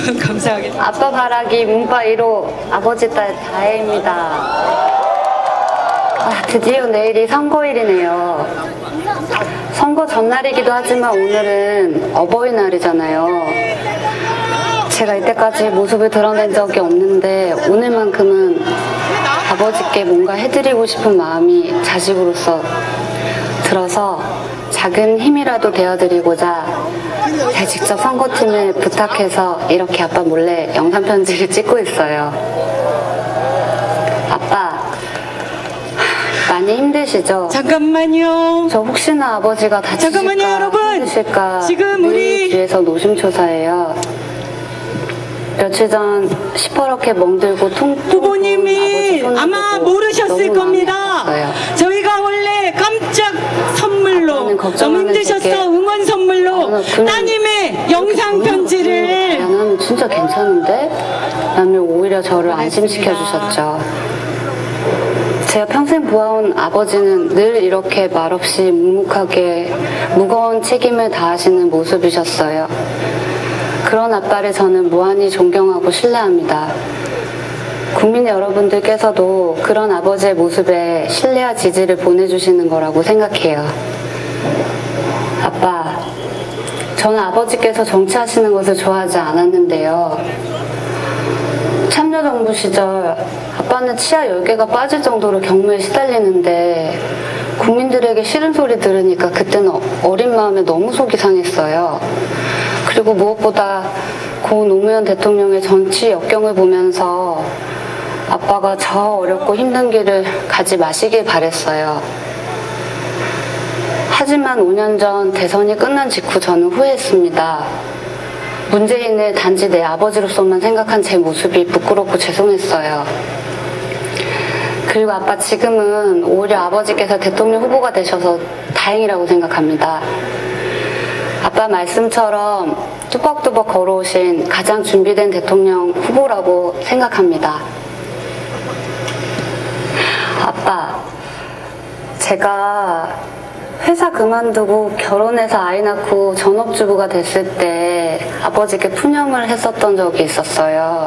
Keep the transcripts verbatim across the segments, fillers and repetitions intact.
해주시면 감사하겠습니다. 아빠 바라기 문파 일 호 아버지 딸 다혜입니다. 아, 드디어 내일이 선거일이네요. 선거 전날이기도 하지만 오늘은 어버이날이잖아요. 제가 이때까지 모습을 드러낸 적이 없는데 오늘만큼은 아버지께 뭔가 해드리고 싶은 마음이 자식으로서 들어서 작은 힘이라도 되어드리고자 제가 직접 선거팀에 부탁해서 이렇게 아빠 몰래 영상편지를 찍고 있어요. 아빠, 많이 힘드시죠? 잠깐만요. 저 혹시나 아버지가 다치실까, 잠깐만요, 여러분. 힘드실까 지금 우리 뒤에서 노심초사예요. 며칠 전 시퍼렇게 멍들고 통 후보님이 아마 모르셨을 겁니다. 저희가 원래 깜짝 선물로 너무 힘드셨어 응원 선물로 따님의 영상 편지를 나는 진짜 괜찮은데? 라며 오히려 저를 안심시켜 주셨죠. 제가 평생 보아온 아버지는 늘 이렇게 말없이 묵묵하게 무거운 책임을 다하시는 모습이셨어요. 그런 아빠를 저는 무한히 존경하고 신뢰합니다. 국민 여러분들께서도 그런 아버지의 모습에 신뢰와 지지를 보내주시는 거라고 생각해요. 아빠, 저는 아버지께서 정치하시는 것을 좋아하지 않았는데요. 참여정부 시절 아빠는 치아 열 개가 빠질 정도로 경무에 시달리는데 국민들에게 싫은 소리 들으니까 그때는 어린 마음에 너무 속이 상했어요. 그리고 무엇보다 고 노무현 대통령의 정치 역경을 보면서 아빠가 저 어렵고 힘든 길을 가지 마시길 바랬어요. 하지만 오 년 전 대선이 끝난 직후 저는 후회했습니다. 문재인을 단지 내 아버지로서만 생각한 제 모습이 부끄럽고 죄송했어요. 그리고 아빠 지금은 오히려 아버지께서 대통령 후보가 되셔서 다행이라고 생각합니다. 아빠 말씀처럼 뚜벅뚜벅 걸어오신 가장 준비된 대통령 후보라고 생각합니다. 아빠, 제가 회사 그만두고 결혼해서 아이 낳고 전업주부가 됐을 때 아버지께 푸념을 했었던 적이 있었어요.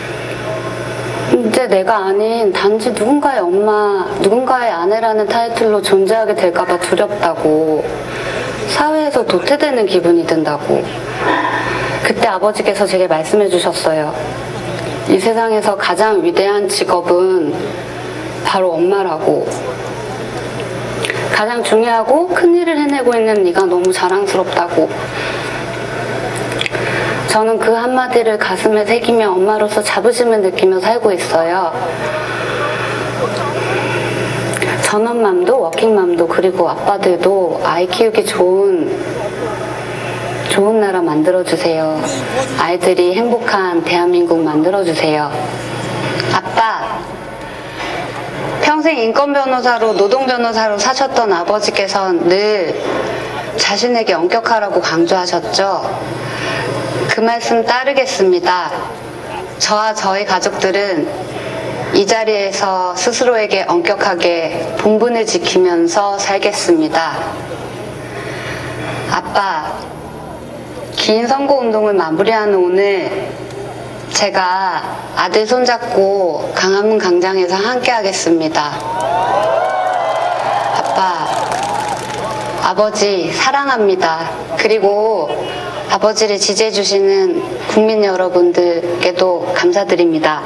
이제 내가 아닌 단지 누군가의 엄마, 누군가의 아내라는 타이틀로 존재하게 될까봐 두렵다고, 사회에서 도태되는 기분이 든다고. 그때 아버지께서 제게 말씀해 주셨어요. 이 세상에서 가장 위대한 직업은 바로 엄마라고. 가장 중요하고 큰 일을 해내고 있는 네가 너무 자랑스럽다고. 저는 그 한마디를 가슴에 새기며 엄마로서 자부심을 느끼며 살고 있어요. 전업맘도 워킹맘도 그리고 아빠들도 아이 키우기 좋은 좋은 나라 만들어주세요. 아이들이 행복한 대한민국 만들어주세요. 아빠, 평생 인권 변호사로 노동 변호사로 사셨던 아버지께서는 늘 자신에게 엄격하라고 강조하셨죠. 그 말씀 따르겠습니다. 저와 저희 가족들은 이 자리에서 스스로에게 엄격하게 본분을 지키면서 살겠습니다. 아빠, 긴 선거운동을 마무리하는 오늘 제가 아들 손잡고 강화문 광장에서 함께 하겠습니다. 아빠, 아버지 사랑합니다. 그리고 아버지를 지지해주시는 국민 여러분들께도 감사드립니다.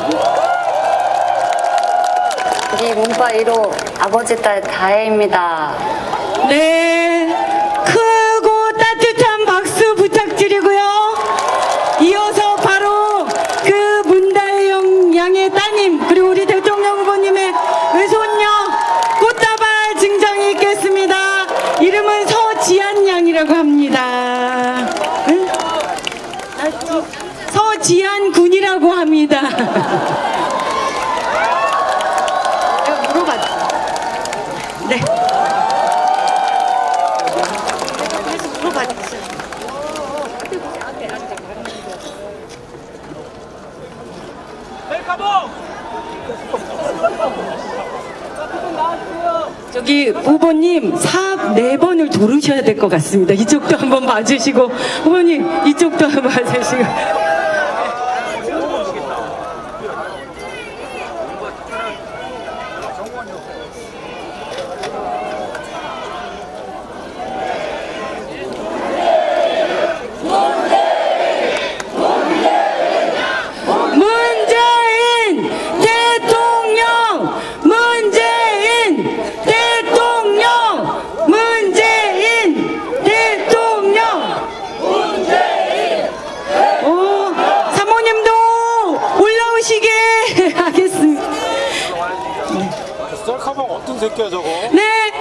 우리 문파 일 호 아버지 딸 다혜입니다. 네, 크고 따뜻한 박수 부탁드리고요. 이어서 바로 그 문다혜 양의 따님 그리고 우리 대통령 후보님의 외손녀 꽃다발 증정이 있겠습니다. 이름은 서지한 양이라고 합니다. 응? 서지한 군이라고 합니다. 물어봤죠. 네. 물어봤죠. 저기 후보님 삽 네 번을 도르셔야 될 것 같습니다. 이쪽도 한번 봐주시고 후보님 이쪽도 한번 봐주시고 문재인 대통령, 문재인 대통령, 문재인 대통령. 오, 사모님도 올라오시게 하겠습니다. 셀카방 어떤 새끼야 저거? 네,